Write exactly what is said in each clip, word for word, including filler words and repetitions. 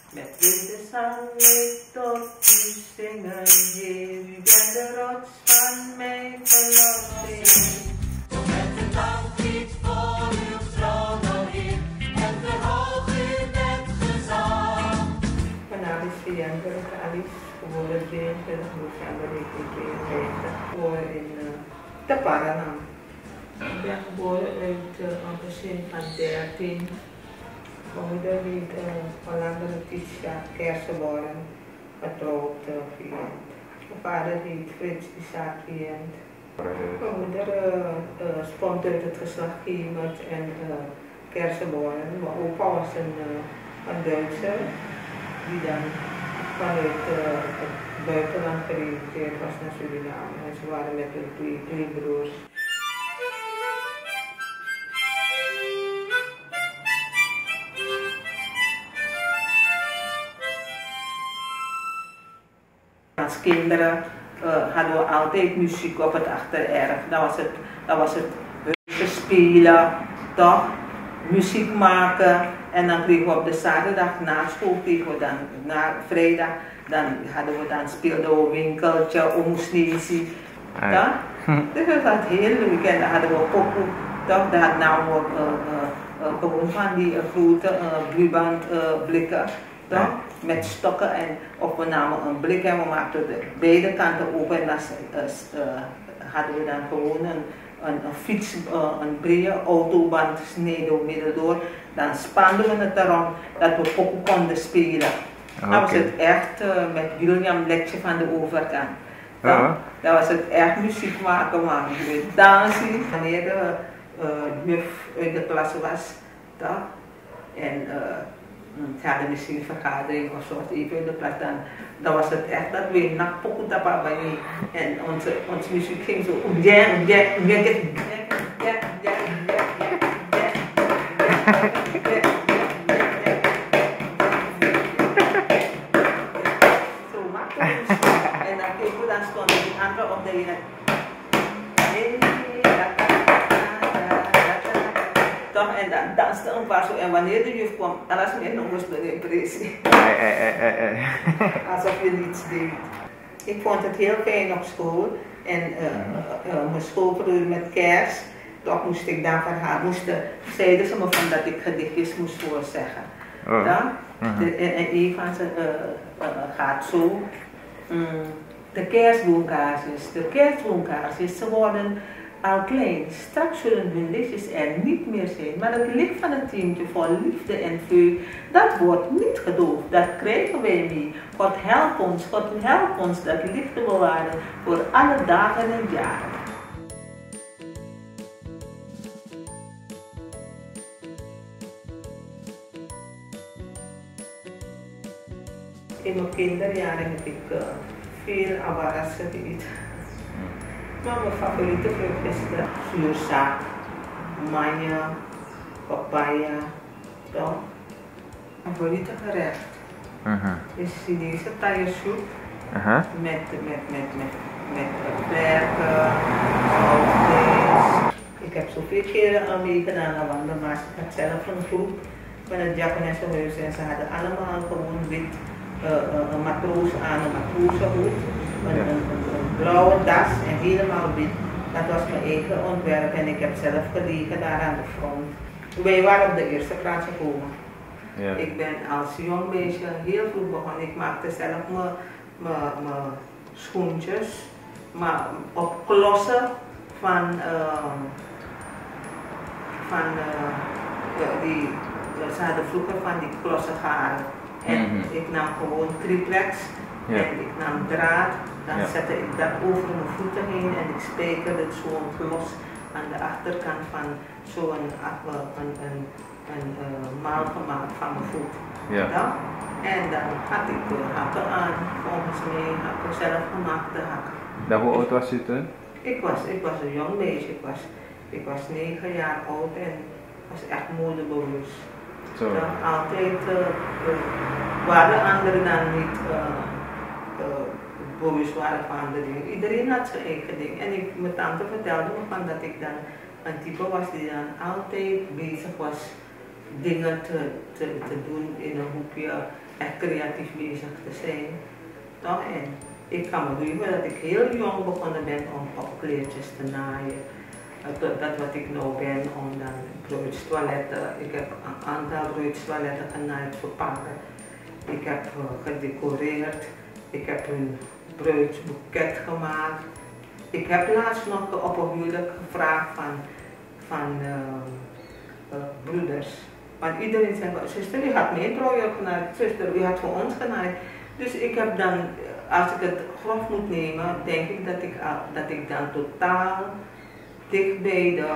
Met winterzang leeft tot u zingen, Heer, u bent de rots van mijn verlossing. Met een danklied voor uw troon, o Heer, en verhoog u met gezang. Vandaag is vierentwintig Alice, geboren drieëntwintig november negentien tweeënvijftig, geboren in uh, de Paranam. Ik ben geboren uit uh, een gezin van dertien. Mijn moeder heet uh, Hollande Letitia Kersenborn, getrouwd uh, Vient. Mijn vader heet Frits Isaac Vient. Mijn moeder uh, uh, spant uit het geslacht Giemert en uh, Kersenborn. Mijn opa was een, uh, een Duitser die dan vanuit uh, het buitenland gereïntegreerd was naar Suriname. En ze waren met hun twee, twee broers. Als kinderen uh, hadden we altijd muziek op het achtererf. Dat was het, dat was het huisje spelen, toch? Muziek maken. En dan kregen we op de zaterdag na school, kregen we dan na vrijdag, dan hadden we dan speelden we winkeltje, omsneesie. Toch? Dus dat was heel leuk. En dan hadden we pokoe, toch? Daar namen we uh, uh, uh, gewoon van die uh, grote uh, blueband uh, blikken. Toch? Met stokken en of we namen een blik en we maakten de beide kanten open en dan uh, uh, hadden we dan gewoon een, een, een fiets, uh, een brede autoband sneden midden door. Dan spanden we het erom dat we pokoe konden spelen. Okay. Dat was het echt uh, met William Letje van de overkant. Uh -huh. Dat was het echt muziek maken, man. Dansen, wanneer de uh, juf uit de klas was. Toch? En uh, ze hadden misschien een vergadering of zo, even in de klas, dan, dan was het echt dat we nak pokoe tapa bij me. En onze, onze muziek ging zo, ja, ja, ja, ja, ja, ja, zo makkelijk. En dan keken we, dan stonden die anderen op de ene. Toch? En dan danste een paar zo. En wanneer de juf kwam, dan was mijn jongens een impressie. Alsof je niets deed. Ik vond het heel fijn op school. En uh, uh, uh, mijn schoolbroer met kerst, toch moest ik dan van haar, moesten, zeiden ze me van dat ik gedichtjes moest voorzeggen. Oh. Ja? Uh -huh. de, en, en een van ze uh, uh, gaat zo. Mm, de kerstboonkaarsjes, de kerstboonkaarsjes, ze worden al klein. Straks zullen hun lichtjes er niet meer zijn, maar het licht van het tientje vol liefde en vuur, dat wordt niet gedoofd, dat krijgen wij mee. God help ons, God help ons dat licht te bewaren voor alle dagen en jaren. In mijn kinderjaren heb ik uh, veel awaras gegeten. Maar mijn favoriete vrucht is de zuurzaak, manja, papaya, toch? Mijn favoriete gerecht uh -huh. is Chinese taaiensoep uh -huh. met, met, met, met, met werken, zoutvlees. Ik heb zoveel keren al meegedaan aan wandelmaars. Ik had zelf een groep van het Japanese huis en ze hadden allemaal gewoon wit. Uh, uh, een matroos aan, een matrozenhoed, een, ja. een, een, een blauwe das en helemaal wit. Dat was mijn eigen ontwerp en ik heb zelf gelegen daar aan de front. Wij waren op de eerste plaats gekomen. Ja. Ik ben als jong meisje heel vroeg begonnen. Ik maakte zelf mijn schoentjes, maar op klossen van, uh, van uh, die, ze hadden vroeger van die klossen garen. En mm-hmm. ik nam gewoon triplex ja. en ik nam draad, dan ja. zette ik dat over mijn voeten heen en ik spijkerde het zo los aan de achterkant van zo'n een, een, een, een uh, maal gemaakt van mijn voet. Ja. Ja? En dan had ik de hakken aan, volgens mij hakken zelf gemaakte hakken. Dan hoe oud was je toen? Ik was, ik was een jong meisje, ik was, ik was negen jaar oud en was echt modebewust. So. Dan altijd uh, uh, waren anderen dan niet uh, uh, bewust waren van de dingen. Iedereen had zijn eigen ding. En ik, mijn tante vertelde me van dat ik dan een type was die dan altijd bezig was dingen te, te, te doen in een hoekje echt creatief bezig te zijn. Toch? En ik kan me herinneren dat ik heel jong begonnen ben om popkleertjes te naaien. Dat, dat wat ik nu ben, om dan bruidstoiletten. Ik heb een aantal bruidstoiletten genaaid voor pakken. Ik heb uh, gedecoreerd. Ik heb een bruidsboeket gemaakt. Ik heb laatst nog op een huwelijk gevraagd van, van uh, uh, broeders. Want iedereen zei, zuster, u had mijn trouwjurk genaaid, zuster, u had voor ons genaaid. Dus ik heb dan, als ik het grof moet nemen, denk ik dat ik, dat ik dan totaal dicht bij de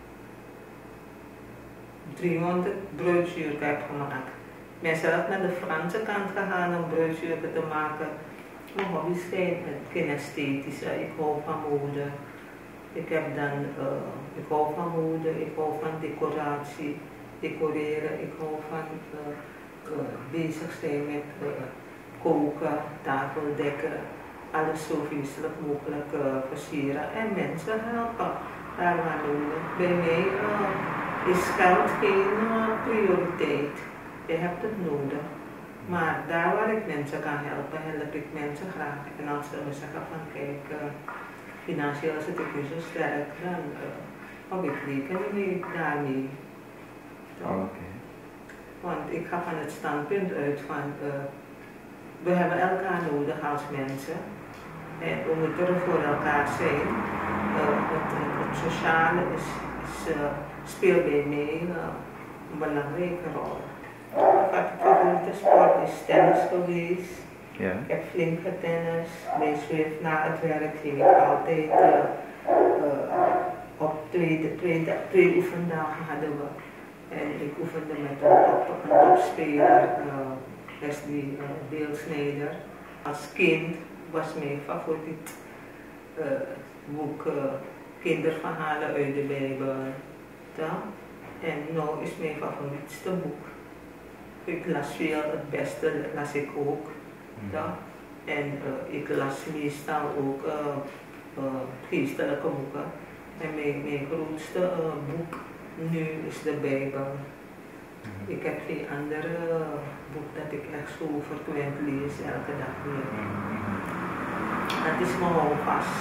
driehonderd bruidsjurken heb gemaakt. Ik ben zelf naar de Franse kant gegaan om bruidsjurken te maken. Mijn hobby schijnt met kinesthetische, ik hou van mode. Ik heb dan, uh, ik hou van mode, ik hou van decoratie, decoreren, ik hou van uh, uh, bezig zijn met uh, koken, tafeldekken, alles zo feestelijk mogelijk uh, versieren en mensen helpen. Daar waar nodig. Bij mij uh, is geld geen uh, prioriteit. Je hebt het nodig. Maar daar waar ik mensen kan helpen, help ik mensen graag. En als ze me zeggen van kijk, uh, financieel zit ik nu zo sterk, dan uh, oh, ik reken niet daarmee. Oh, okay. Want ik ga van het standpunt uit van uh, we hebben elkaar nodig als mensen. En we moeten er voor elkaar zijn. Uh, het, het sociale is, is, uh, speelt bij mij uh, een belangrijke rol. Wat ik favoriete sport is tennis geweest. Yeah. Ik heb flink getennis. Bij Zwift na het werk ging ik altijd uh, uh, op twee, twee, twee oefendagen hadden we. En ik oefende met een, top, een topspeler, uh, Leslie uh, Beelsnijder. Als kind was mijn favoriet uh, boek uh, kinderverhalen uit de Bijbel. Ja? En nu is mijn favorietste boek. Ik las veel, het beste las ik ook. Ja? En uh, ik las meestal ook uh, uh, geestelijke boeken. En mijn, mijn grootste uh, boek nu is de Bijbel. Ik heb geen andere uh, boek dat ik echt zo frequent lees elke dag weer. Dat is mijn houvast.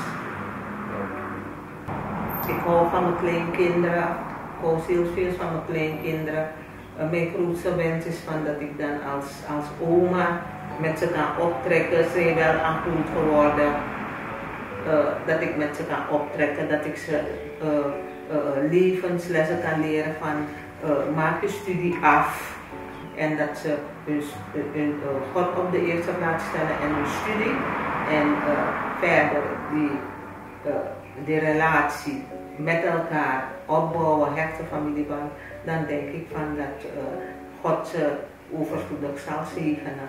Ik hou van mijn kleinkinderen. Ik hou heel veel van mijn kleinkinderen. Uh, mijn grootste wens is van dat ik dan als, als oma met ze kan optrekken. Ze zijn wel aan groot geworden. Uh, dat ik met ze kan optrekken, dat ik ze uh, uh, levenslessen kan leren van uh, maak je studie af. En dat ze dus uh, uh, God op de eerste plaats stellen en hun studie. En uh, verder die, uh, die relatie met elkaar opbouwen, hechte familieband. Dan denk ik van dat uh, God ze overvloedig zal zegenen.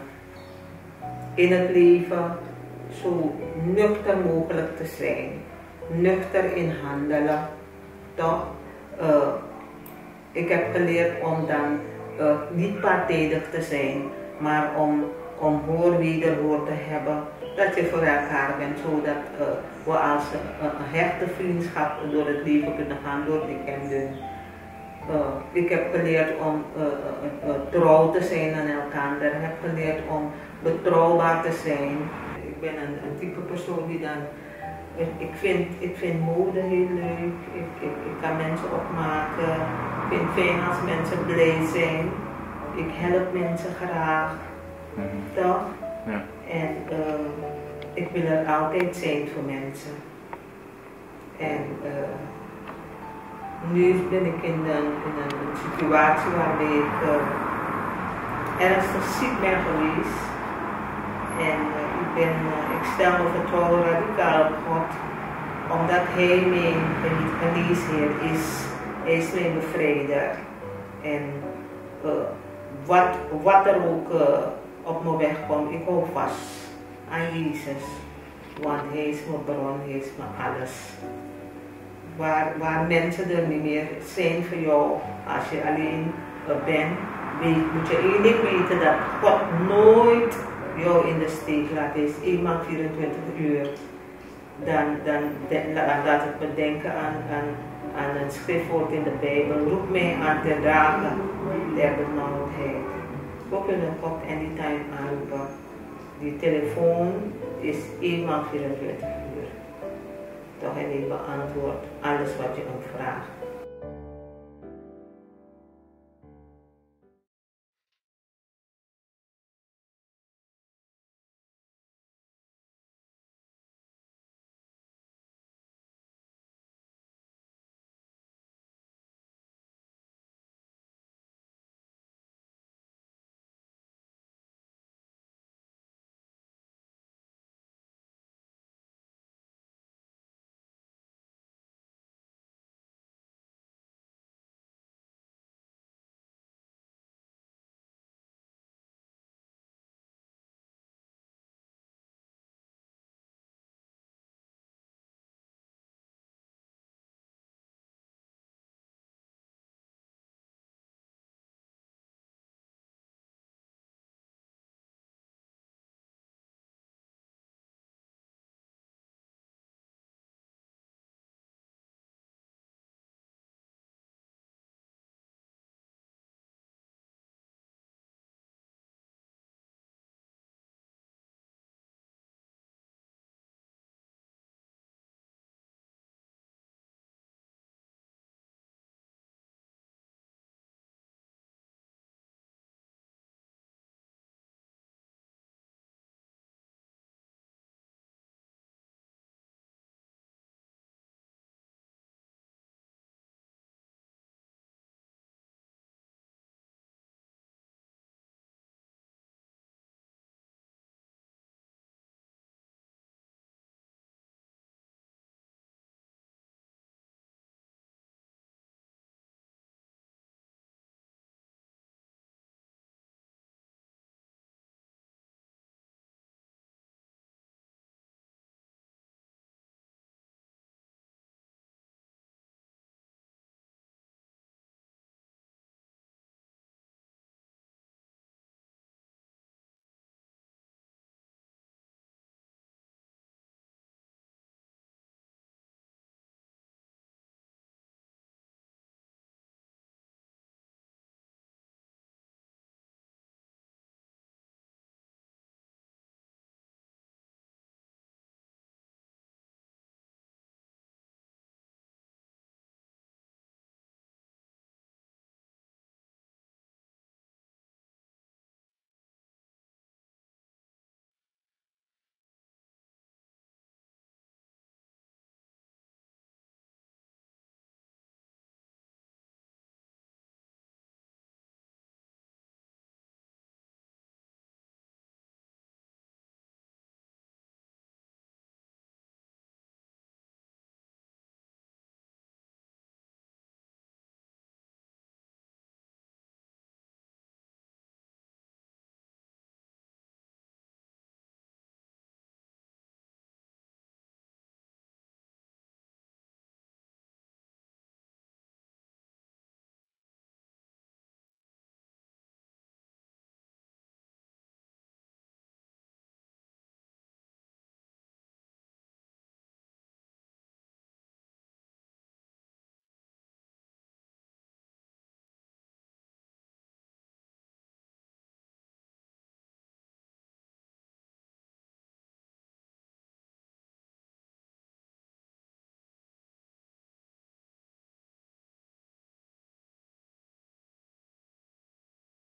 In het leven zo nuchter mogelijk te zijn. Nuchter in handelen. Toch? Uh, ik heb geleerd om dan uh, niet partijdig te zijn, maar om, om hoor wederhoor te hebben. Dat je voor elkaar bent, zodat uh, we als uh, een hechte vriendschap door het leven kunnen gaan, door die en uh, ik heb geleerd om uh, uh, uh, trouw te zijn aan elkaar. Ik heb geleerd om betrouwbaar te zijn. Ik ben een, een type persoon die dan, ik vind, ik vind mode heel leuk, ik, ik, ik kan mensen opmaken, ik vind het fijn als mensen blij zijn, ik help mensen graag, mm-hmm. Toch? Ja. En uh, ik wil er altijd zijn voor mensen. En uh, nu ben ik in een, in een situatie waarbij ik uh, ernstig ziek ben geweest. En uh, ik, ben, uh, ik stel me vertrouwen radicaal op God, omdat Hij mijn geneesheer is. Hij is mijn bevrijder. En uh, wat, wat er ook uh, op mijn weg komt, ik hou vast aan Jezus. Want Hij is mijn bron, Hij is mijn alles. Waar, waar mensen er niet meer zijn voor jou, als je alleen uh, bent, weet, moet je eigenlijk weten dat God nooit jou in de steek laat. Hij is eenmaal vierentwintig uur. Dan, dan, dan laat het me denken aan, aan, aan een schriftwoord in de Bijbel. Roep mij aan te dagen der benauwdheid. ook in een kort anytime aanroepen. Die telefoon is eenmaal vierentwintig uur. Toch en die beantwoordt alles wat je hem vraagt.